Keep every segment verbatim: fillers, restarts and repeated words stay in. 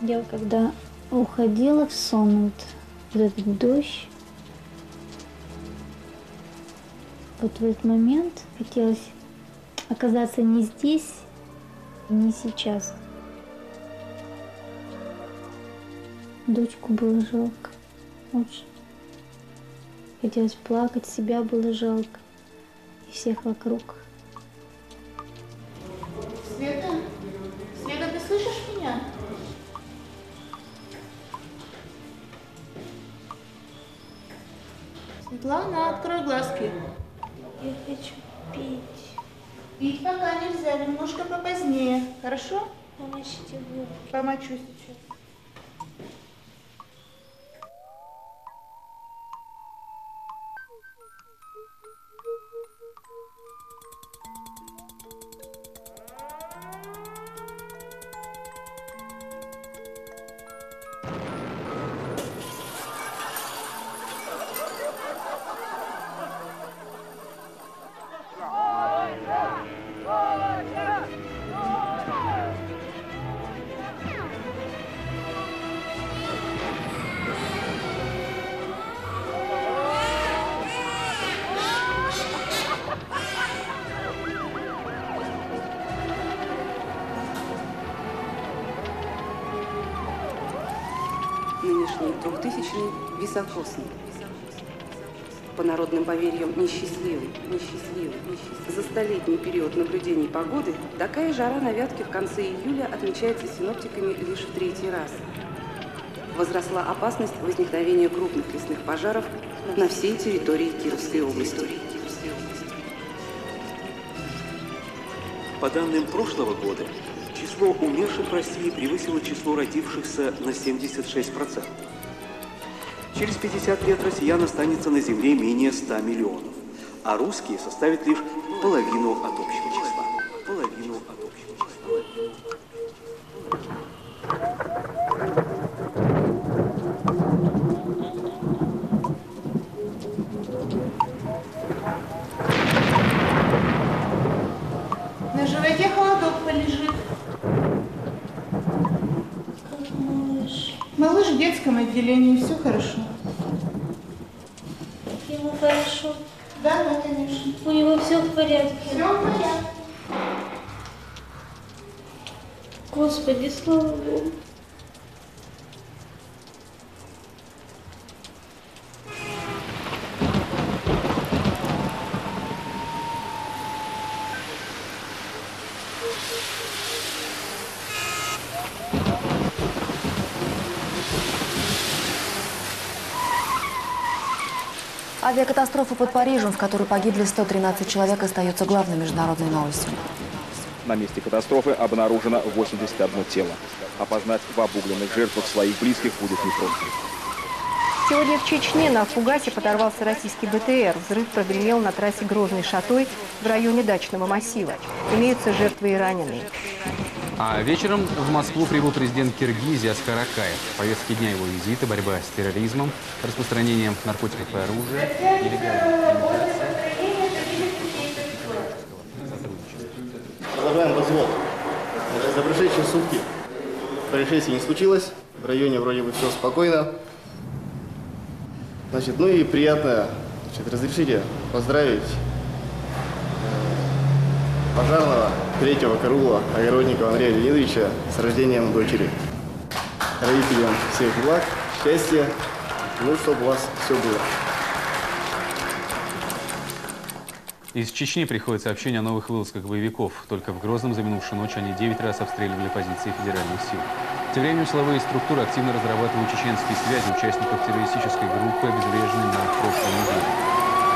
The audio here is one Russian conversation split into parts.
Я когда уходила в сон, вот, вот этот дождь, вот в этот момент хотелось оказаться не здесь, не сейчас. Дочку было жалко, очень. Хотелось плакать, себя было жалко и всех вокруг. Света? Света, ты слышишь меня? Светлана, открой глазки. Я хочу пить. Пить пока нельзя, немножко попозднее. Хорошо? Помочите мне. Помочу сейчас. Нынешний двухтысячный високосный. По народным поверьям, несчастливый, несчастливый, несчастливый. За столетний период наблюдений погоды такая жара на Вятке в конце июля отмечается синоптиками лишь в третий раз. Возросла опасность возникновения крупных лесных пожаров на всей территории Кировской области. По данным прошлого года, число умерших в России превысило число родившихся на семьдесят шесть процентов. Через пятьдесят лет россиян останется на Земле менее ста миллионов, а русские составят лишь половину от общего числа. Половину от общего числа. На животе холодок полежит. Как малыш. Малыш в детском отделении, все хорошо. Ему хорошо. Да, да, конечно. У него все в порядке. Все в порядке. Господи, слава Богу. Авиакатастрофа под Парижем, в которой погибли сто тринадцать человек, остается главной международной новостью. На месте катастрофы обнаружено восемьдесят одно тело. Опознать в обугленных жертвах своих близких будет непросто. Сегодня в Чечне на фугасе подорвался российский БТР. Взрыв прогремел на трассе Грозный-Шатой в районе дачного массива. Имеются жертвы и раненые. А вечером в Москву прибыл президент Киргизии Аскар Акаев. В повестке дня его визита борьба с терроризмом, распространением наркотиков и оружия, нелегальная Продолжаем развод. За прошедшие сутки происшествий не случилось. В районе вроде бы все спокойно. Значит, ну и приятно, значит, разрешите поздравить пожарного третьего караула Огородникова Андрея Леонидовича с рождением дочери. Родителям всех благ, счастья, ну, чтобы у вас все было. Из Чечни приходит сообщение о новых вылазках боевиков. Только в Грозном за минувшую ночь они девять раз обстреливали позиции федеральных сил. Тем временем силовые структуры активно разрабатывают чеченские связи участников террористической группы, обезвреженной на прошлой неделе.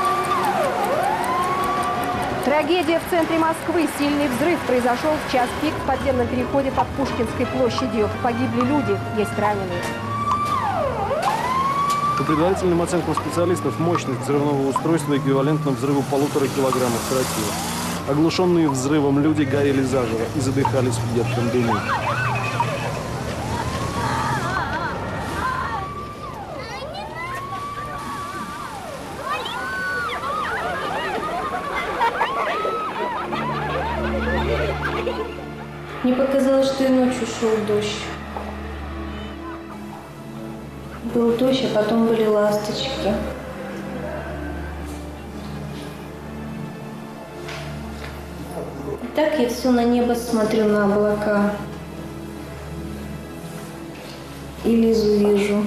Трагедия в центре Москвы. Сильный взрыв произошел в час пик в подземном переходе под Пушкинской площадью. Погибли люди, есть раненые. По предварительным оценкам специалистов, мощность взрывного устройства эквивалентна взрыву полутора килограммов тротила. Оглушенные взрывом люди горели заживо и задыхались в едком дыму. Мне показалось, что и ночью шел дождь. Был дождь, а потом были ласточки. И так я все на небо смотрю, на облака. И Лизу вижу.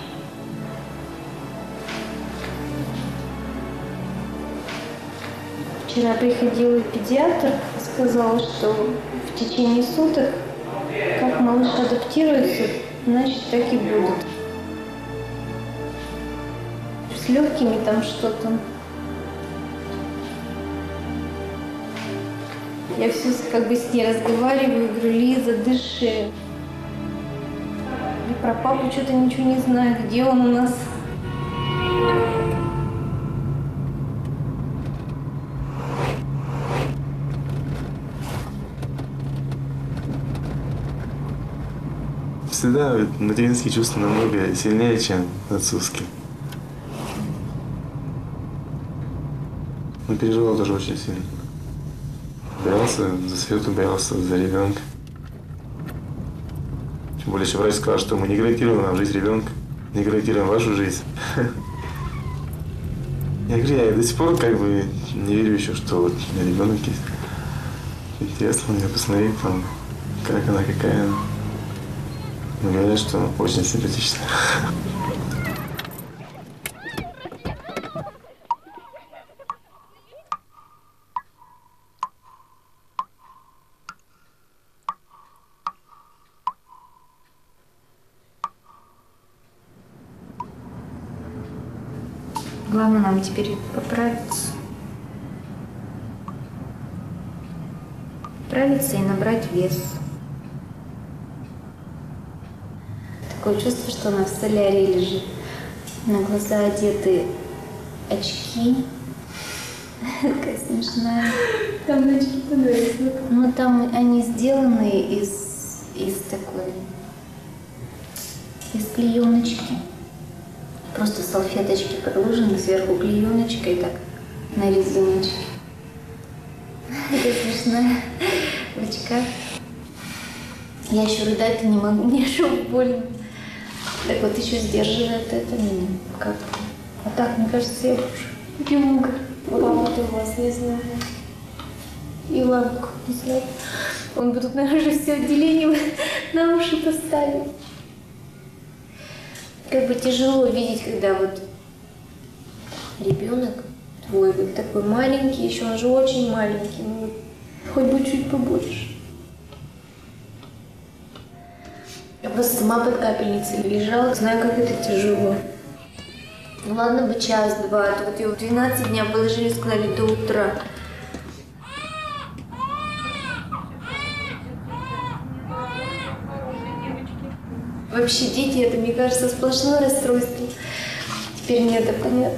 Вчера приходил педиатр и сказал, что в течение суток, как малыш адаптируется, значит, так и будут. С легкими там что-то. Я все как бы с ней разговариваю, говорю: Лиза, дыши. И про папу что-то ничего не знаю, где он у нас. Всегда материнские чувства намного сильнее, чем отцовские. Но переживал тоже очень сильно. Боялся за Свету, боялся за ребенка. Тем более, что врач сказал, что мы не гарантируем нам жизнь ребенка, не гарантируем вашу жизнь. Я говорю, я до сих пор как бы не верю еще, что вот у меня ребенок есть. Интересно мне посмотреть, там, как она, какая она. Но говорят, что очень симпатичная. Главное нам теперь поправиться. Поправиться и набрать вес. Такое чувство, что она в солярии лежит. На глаза одеты очки. Такая смешная. Там очки понравились. Ну там они сделаны из, из такой, из клееночки. Просто салфеточки подложены, сверху клееночка и так на резиночке. Это смешная в очках. Я еще рыдать не могу, мне шок больно. Так вот еще сдерживает это меня как-то. А так, мне кажется, я уже немного. Папа-то у вас не знаю. И Иванку не знаю. Он бы тут, наверное, уже все отделение на уши поставил. Как бы тяжело видеть, когда вот ребенок твой вот такой маленький, еще он же очень маленький, ну, хоть бы чуть побольше. Я просто сама под капельницей лежала, знаю, как это тяжело. Ну ладно бы час-два, а то вот ее в двенадцать дня положили, сказали, до утра. Вообще дети, это, мне кажется, сплошное расстройство. Теперь мне это понятно.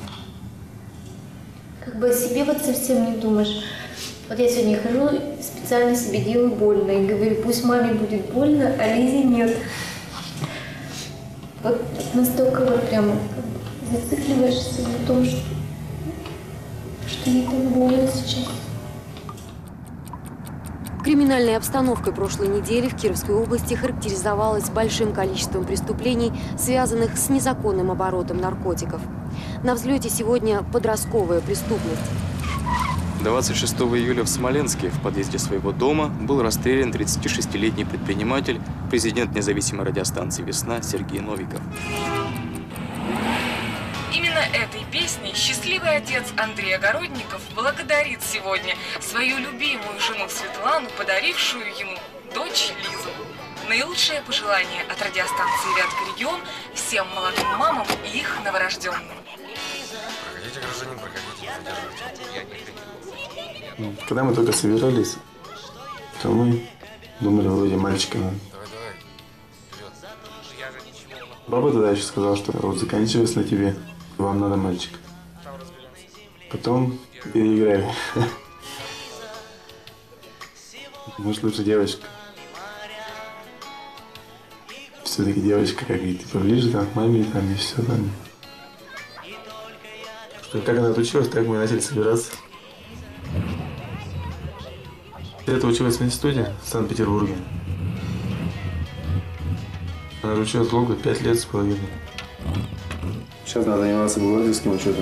Как бы о себе вот совсем не думаешь. Вот я сегодня хожу, специально себе делаю больно. И говорю, пусть маме будет больно, а Лизе нет. Вот настолько вот прямо зацикливаешься на том, что, что ей так больно сейчас. Криминальная обстановка прошлой недели в Кировской области характеризовалась большим количеством преступлений, связанных с незаконным оборотом наркотиков. На взлете сегодня подростковая преступность. двадцать шестого июля в Смоленске в подъезде своего дома был расстрелян тридцатишестилетний предприниматель, президент независимой радиостанции «Весна» Сергей Новиков. Именно этой песней счастливый отец Андрей Огородников благодарит сегодня свою любимую жену Светлану, подарившую ему дочь Лизу. Наилучшее пожелание от радиостанции «Вятка Регион» всем молодым мамам и их новорожденным. Проходите, гражданин, проходите, задерживайте. Когда мы только собирались, то мы думали, вроде мальчика надо. Баба тогда еще сказала, что вот заканчивается на тебе, вам надо мальчик. Потом переиграли. Может, лучше девочка. Все-таки девочка, как и ты поближе там к маме, там и все там. Что, как она отучилась, так мы начали собираться. Это училась в институте в Санкт-Петербурге. На учет сколько? Пять лет с половиной. Сейчас надо заниматься бухгалтерским учетом.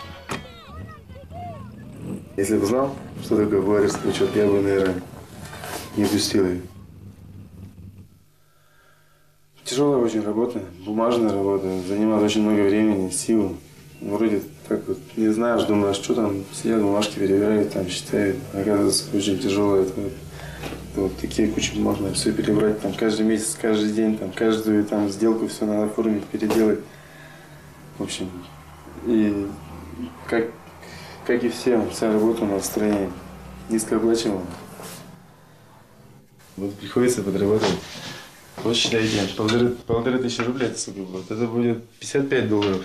Если бы знал, что такое бухгалтерский учет, я бы, наверное, не пустил ее. Тяжелая очень работа, бумажная работа, занимает очень много времени, сил. Вроде так вот не знаешь, думаешь, что там, сидят бумажки, перебирают, там считают. Оказывается, очень тяжело. Это, это вот такие кучи бумаг, надо все перебрать, там каждый месяц, каждый день, там каждую там сделку все надо оформить, переделать. В общем, и как, как и все, вся работа у нас в стране низкооплачиваемая. Вот приходится подрабатывать. Вот считайте, полторы, полторы тысячи рублей, это сколько будет? Это будет пятьдесят пять долларов.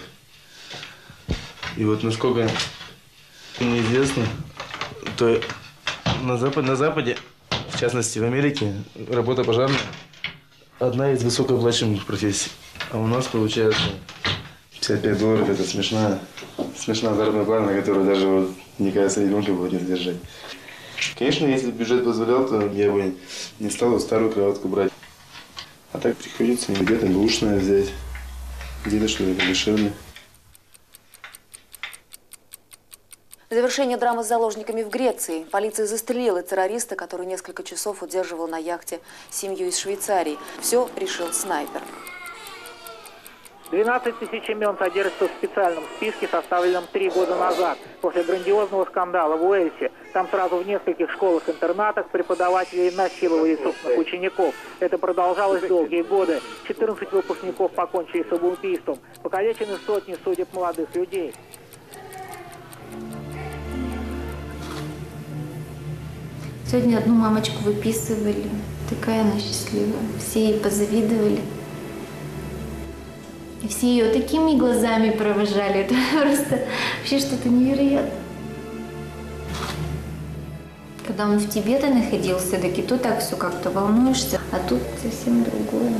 И вот насколько мне известно, то на, запад, на Западе, в частности в Америке, работа пожарная одна из высокооплачиваемых профессий. А у нас получается пятьдесят пять долларов, это смешная, смешная заработная плата, на которую даже, вот, мне кажется, ребенка будет не сдержать. Конечно, если бюджет позволял, то я бы не стал старую кроватку брать. А так приходится где-то бэушное взять, где-то что-то дешевле. Завершение драмы с заложниками в Греции. Полиция застрелила террориста, который несколько часов удерживал на яхте семью из Швейцарии. Все решил снайпер. двенадцать тысяч имен содержатся в специальном списке, составленном три года назад, после грандиозного скандала в Уэльсе. Там сразу в нескольких школах-интернатах преподаватели насиловали собственных учеников. Это продолжалось долгие годы. четырнадцать выпускников покончили самоубийством. Покалечены сотни судеб молодых людей. Сегодня одну мамочку выписывали. Такая она счастливая. Все ей позавидовали. И все ее такими глазами провожали. Это просто вообще что-то невероятное. Когда он в Тибете находился, так и то так все как-то волнуешься, а тут совсем другое.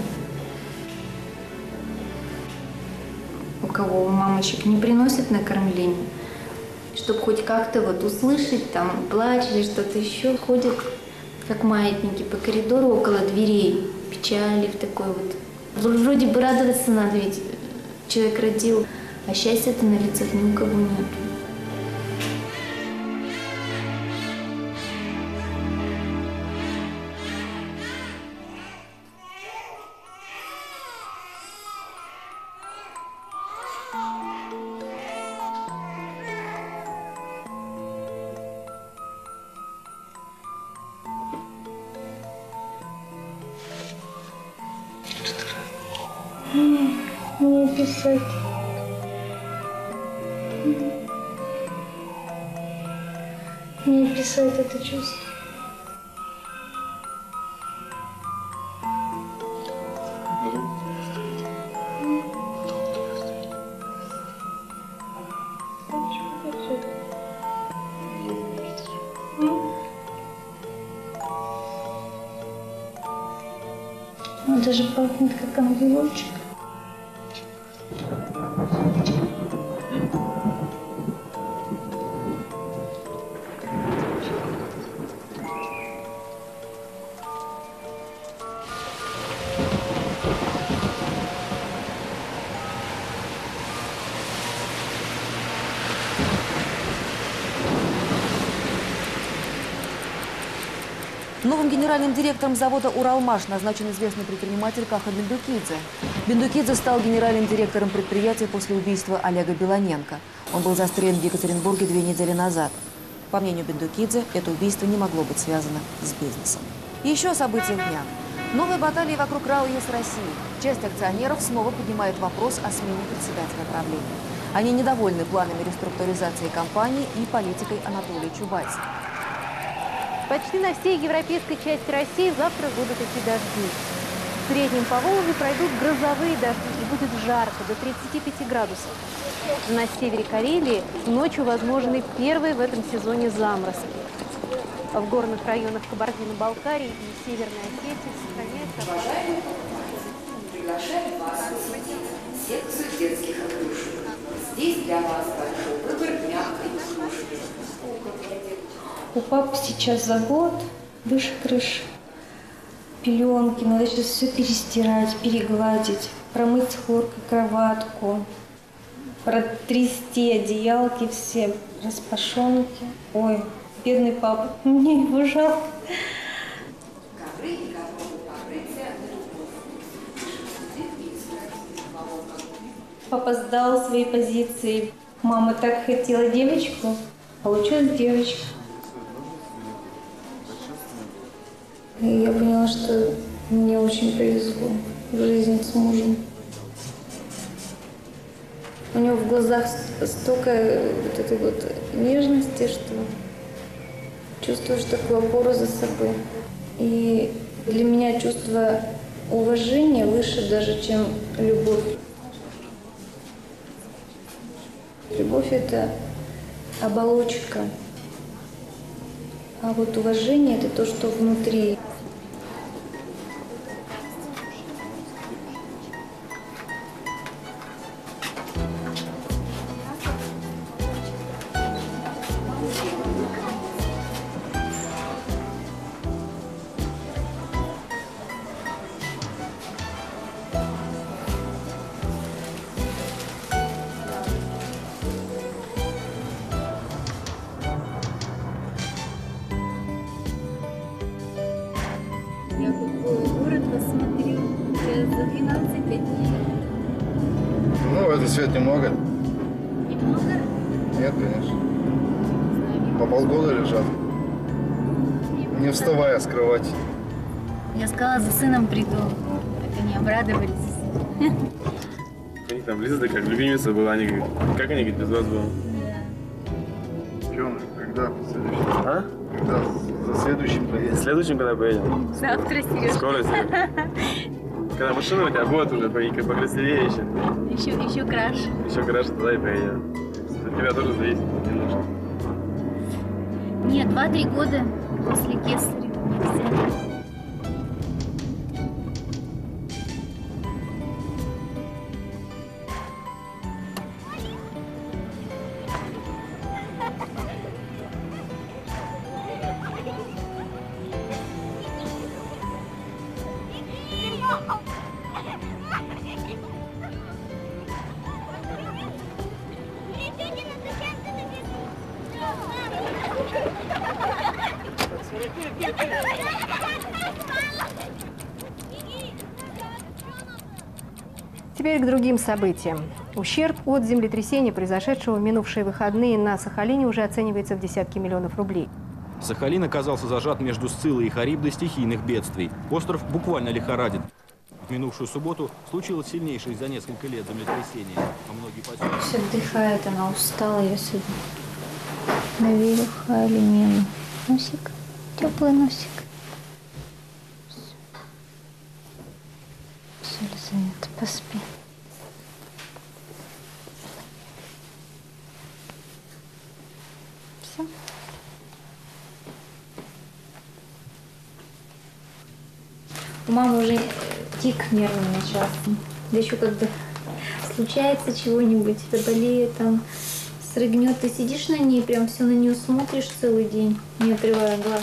У кого у мамочек не приносят накормление, чтобы хоть как-то вот услышать, там, плач или что-то еще, ходят как маятники по коридору около дверей, печали в такой вот. Вроде бы радоваться надо, ведь человек родил, а счастья-то на лицах ни у кого нет. Не писать. Не писать это чувство. Он даже пахнет как ангелочек. Новым генеральным директором завода «Уралмаш» назначен известный предприниматель Каха Бендукидзе. Бендукидзе стал генеральным директором предприятия после убийства Олега Белоненко. Он был застрелен в Екатеринбурге две недели назад. По мнению Бендукидзе, это убийство не могло быть связано с бизнесом. И еще о событиях дня. Новые баталии вокруг РАО ЕС России. Часть акционеров снова поднимает вопрос о смене председателя правления. Они недовольны планами реструктуризации компании и политикой Анатолия Чубайса. Почти на всей европейской части России завтра будут идти дожди. В среднем по Волге пройдут грозовые дожди и будет жарко, до тридцати пяти градусов. На севере Карелии ночью возможны первые в этом сезоне заморозки. В горных районах Кабардино-Балкарии и Северной Осетии сохраняется... Приглашаем вас посетить секцию детских игрушек. Здесь для вас большой выбор мягкой игрушки. У папы сейчас завод, выше крыши. пеленки, надо сейчас все перестирать, перегладить, промыть с хлоркой кроватку, протрясти одеялки все, распашонки. Ой, бедный папа, мне его жалко. Папа сдал свои позиции. Мама так хотела девочку, получилась девочка. И я поняла, что мне очень повезло в жизни с мужем. У него в глазах столько вот этой вот нежности, что чувствуешь такую опору за собой. И для меня чувство уважения выше даже, чем любовь. Любовь – это оболочка, а вот уважение – это то, что внутри. Я город посмотрю за двенадцать дней. Ну, это свет немного. Немного? Нет, конечно. По полгода лежат. Не вставая с кровати. Я сказала, за сыном приду. Так они обрадовались. У них там Лиза как любимица была, они говорят, как они говорят, без вас было? Чем? Когда? А? Когда? За следующим поедем. Следующим когда поедем? Завтра, Сережа. Скоро, Сережа. Когда машина у тебя будет уже покрасивее еще. Еще, еще краше. Еще краше, туда и поедем. От тебя тоже зависит немножко. Нет, два-три года после кесаря. Нельзя. Теперь к другим событиям. Ущерб от землетрясения, произошедшего в минувшие выходные на Сахалине, уже оценивается в десятки миллионов рублей. Сахалин оказался зажат между Сциллой и Харибдой стихийных бедствий. Остров буквально лихорадит. В минувшую субботу случилось сильнейшее за несколько лет землетрясение. А многие поселки... Все отдыхает, она устала, ее сегодня наверюхали мимо. Носик, теплый носик. Все, Лизавета, поспи. Все. У мамы уже тик нервный начался. Да еще когда случается чего-нибудь, заболеет, там, срыгнет, ты сидишь на ней, прям все на нее смотришь целый день, не отрывая глаз.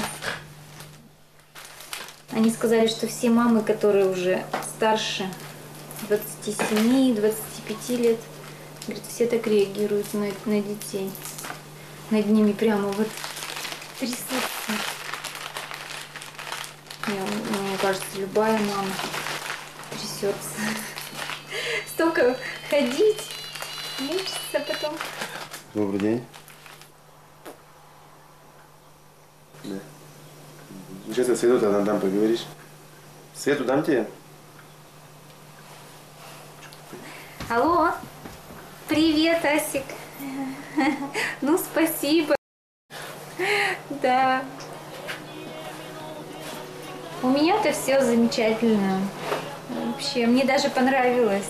Они сказали, что все мамы, которые уже старше двадцати семи — двадцати пяти лет, говорят, все так реагируют на, на детей. Над ними прямо вот трясутся. Мне, мне кажется, любая мама трясется. Столько ходить, мучиться потом. Добрый день. Да. Сейчас я Свету тогда дам, поговоришь. Свету дам тебе? Алло, привет, Асик. Ну, спасибо. Да. У меня-то все замечательно. Вообще, мне даже понравилось.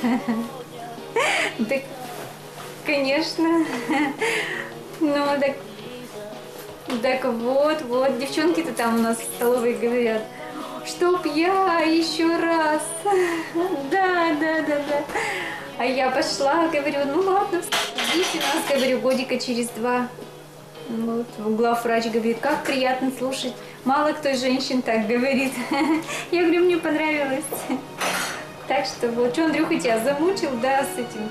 Да, конечно. Ну, так, так вот, вот, девчонки-то там у нас в столовой говорят, чтоб я еще раз. Да, да, да, да. А я пошла, говорю, ну ладно, ждите нас, говорю, годика через два. Вот, главврач говорит, как приятно слушать Мало кто из женщин так говорит. Я говорю, мне понравилось. Так что вот, что, Андрюха, тебя замучил, да, с этим?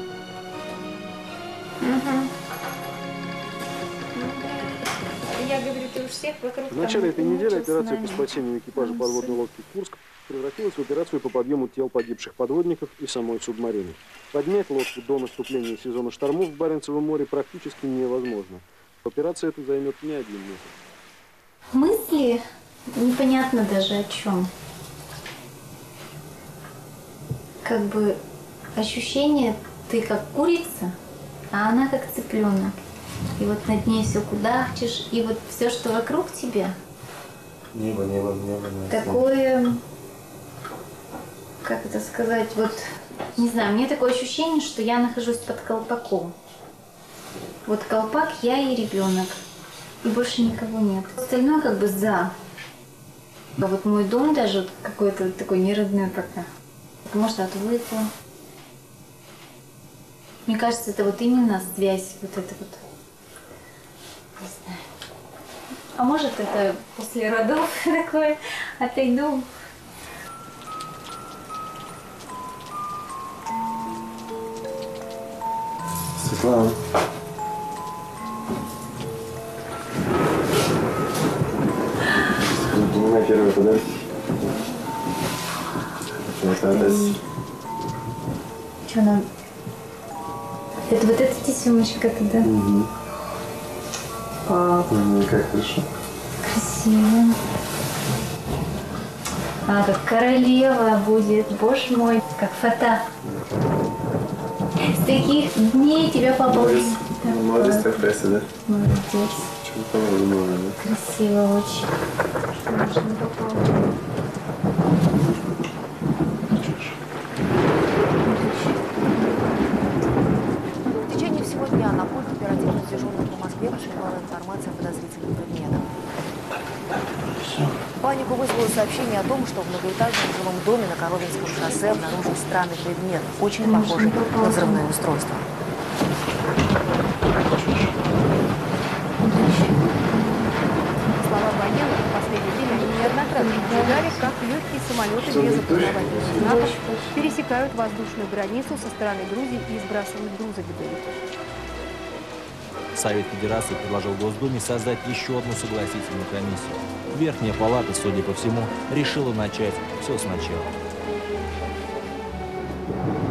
Угу. Я говорю, ты уж всех вокруг... В начале этой недели операция по спасению экипажа подводной лодки «Курск» превратилась в операцию по подъему тел погибших подводников и самой субмарины. Поднять лодку до наступления сезона штормов в Баренцевом море практически невозможно. Операция эта займет не один месяц. Мысли непонятно даже о чем. Как бы ощущение, ты как курица, а она как цыпленок. И вот над ней все кудахчешь, и вот все, что вокруг тебя. Небо, небо, небо. небо. Такое, как это сказать, вот, не знаю, мне такое ощущение, что я нахожусь под колпаком. Вот колпак, я и ребенок, и больше никого нет. Остальное как бы за. А вот мой дом даже вот какой-то вот такой неродной пока. Может, отвыкла. Мне кажется, это вот именно связь, вот это вот. Не знаю. А может, это после родов такое, отойду. Светлана. Принимай первый подарок. Это отдать. Что нам? Это вот эта тесемочка-то, да? Угу. Пап. Ну, как хорошо. Красиво. А, как королева будет, боже мой, как фата. С таких дней тебя папа... Молодец, молодец, ты в прессе, да? Молодец. Что-то подумала, да? Красиво очень. Можно попробовать. В течение всего дня на пульт оперативных дежурных по Москве поступала информация о подозрительных предметах. Панику вызвало сообщение о том, что в многоэтажном жилом доме на Коровинском шоссе обнаружен странный предмет, очень похожий на взрывное устройство. Слова военных в последнее время они неоднократно наблюдали, как легкие самолеты без опознавательных знаков пересекают воздушную границу со стороны Грузии и сбрасывают грузовики. Совет Федерации предложил Госдуме создать еще одну согласительную комиссию. Верхняя палата, судя по всему, решила начать все сначала.